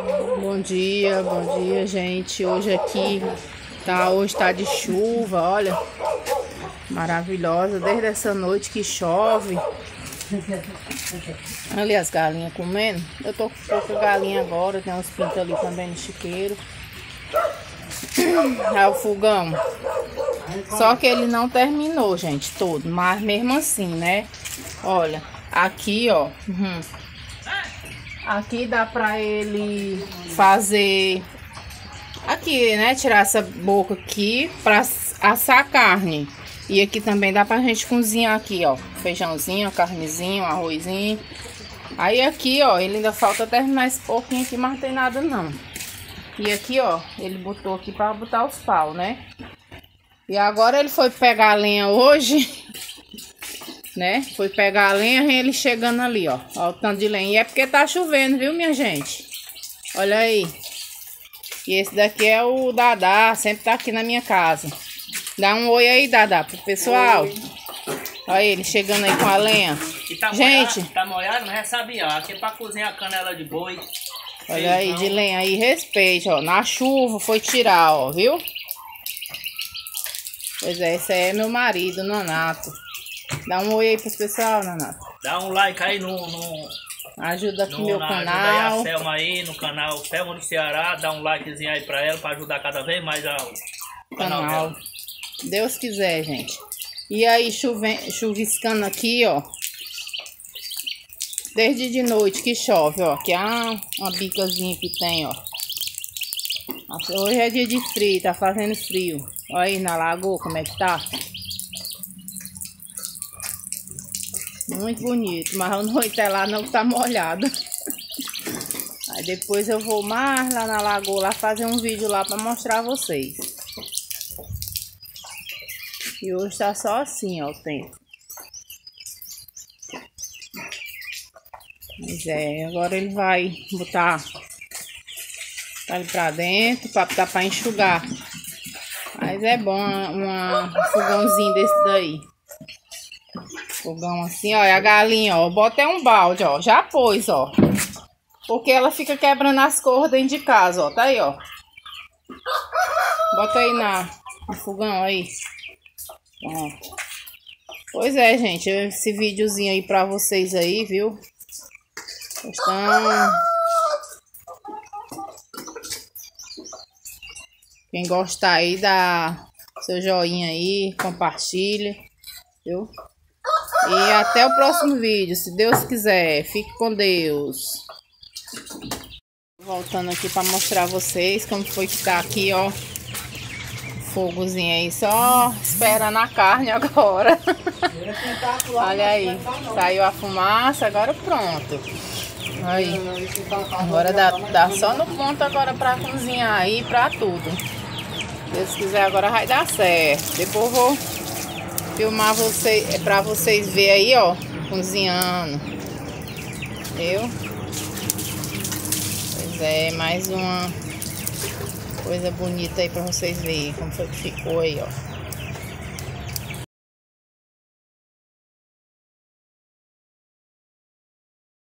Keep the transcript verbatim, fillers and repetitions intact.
Bom dia, bom dia, gente. Hoje aqui tá, hoje tá de chuva, olha. Maravilhosa, desde essa noite que chove. Ali as galinhas comendo. Eu tô com pouca galinha agora, tem uns pintos ali também no chiqueiro. É o fogão. Só que ele não terminou, gente, todo. Mas mesmo assim, né? Olha, aqui, ó. Uhum. Aqui dá pra ele fazer... Aqui, né? Tirar essa boca aqui pra assar a carne. E aqui também dá pra gente cozinhar aqui, ó. Feijãozinho, carnezinho, arrozinho. Aí aqui, ó, ele ainda falta terminar esse pouquinho aqui, mas não tem nada não. E aqui, ó, ele botou aqui pra botar os pau, né? E agora ele foi pegar a lenha hoje... Né? Foi pegar a lenha e ele chegando ali, ó. Ó o tanto de lenha. E é porque tá chovendo, viu, minha gente? Olha aí. E esse daqui é o Dadá. Sempre tá aqui na minha casa. Dá um oi aí, Dadá, pro pessoal. Oi. Olha ele chegando aí com a lenha. E tá gente. Molhado, tá molhado, mas é sabiá. Aqui é pra cozinhar canela de boi. Olha aí, de lenha aí. Respeite, ó. Na chuva foi tirar, ó. Viu? Pois é, esse aí é meu marido, Nonato. Dá um oi aí pros pessoal, Nonato. Dá um like aí no... no ajuda aqui no, meu na, canal. Ajuda aí a Selma aí no canal Selma do Ceará. Dá um likezinho aí pra ela, pra ajudar cada vez mais ao canal, canal dela. Deus quiser, gente. E aí, chuve, chuviscando aqui, ó. Desde de noite que chove, ó. Aqui ah, uma bicazinha que tem, ó. Hoje é dia de frio, tá fazendo frio. Olha aí na lagoa como é que tá. Muito bonito, mas a noite é lá não tá molhado. Aí depois eu vou mais lá na lagoa lá fazer um vídeo lá pra mostrar a vocês. E hoje tá só assim, ó, o tempo. Mas é, agora ele vai botar ali pra dentro pra, pra, pra enxugar. Mas é bom uma, um fogãozinho desse daí. Fogão assim, ó, e a galinha, ó, bota até um balde, ó, já pôs, ó. Porque ela fica quebrando as cordas dentro de casa, ó, tá aí, ó. Bota aí na, no fogão aí. Ó. Pois é, gente, esse videozinho aí pra vocês aí, viu? Então, quem gostar aí, dá seu joinha aí, compartilha, viu? E até o próximo vídeo, se Deus quiser. Fique com Deus. Voltando aqui para mostrar a vocês como foi que tá aqui, ó. Fogozinho aí, só esperando a carne agora. Olha aí, saiu a fumaça, agora pronto. Aí, agora dá, dá só no ponto agora para cozinhar aí, para tudo. Se Deus quiser, agora vai dar certo. Depois eu vou filmar vocês, é pra vocês verem aí, ó, cozinhando. Viu? Pois é, mais uma coisa bonita aí pra vocês verem como foi que ficou aí, ó.